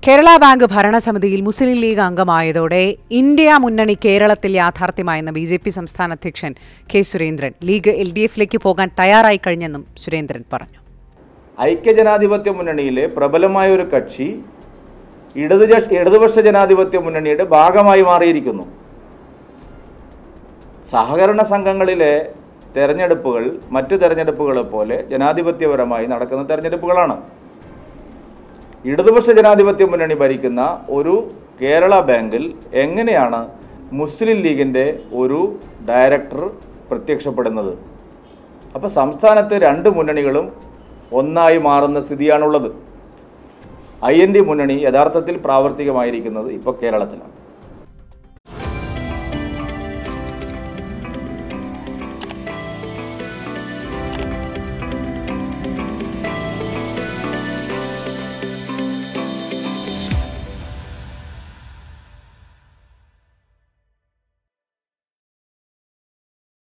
Kerala bank ഭരണസമിതിയിൽ മുസ്ലിം ലീഗ് അംഗമായതോടെ India മുന്നണി കേരളത്തിൽ യാഥാർത്ഥ്യമായെന്ന് ബിജെപി സംസ്ഥാന അധ്യക്ഷൻ കെ സുരേന്ദ്രൻ. ലീഗ് LDFിലേക്ക് പോകാൻ തയ്യാറായി കഴിഞ്ഞെന്നും സുരേന്ദ്രൻ പറഞ്ഞു. ഐക്യജനാധിപത്യ മുന്നണിയിലെ പ്രബലമായ ഒരു കക്ഷി ഇടതുപക്ഷ ജനാധിപത്യ മുന്നണിയുടെ ഭാഗമായി മാറിയിരിക്കുന്നു. സഹകരണ സംഘങ്ങളിലെ തെരഞ്ഞെടുപ്പുകൾ മറ്റ് തെരഞ്ഞെടുപ്പുകളെ പോലെ ജനാധിപത്യപരമായി നടക്കുന്ന തെരഞ്ഞെടുപ്പുകളാണ്. ഇടതുപക്ഷ ജനാധിപത്യ മുന്നണി ഭരിക്കുന്ന ഒരു കേരള ബാങ്കിൽ എങ്ങനെയാണ് മുസ്ലിം ലീഗിൻ്റെ ഒരു ഡയറക്ടർ പ്രത്യക്ഷപ്പെടുന്നത്? അപ്പോൾ സംസ്ഥാനത്ത് രണ്ട് മുന്നണികളും ഒന്നായി മാറുന്ന സ്ഥിതിയാണുള്ളത്. IND മുന്നണി യഥാർത്ഥത്തിൽ പ്രാവർത്തികമായിരിക്കുന്നത് ഇപ്പോൾ കേരളത്തിലാണ്.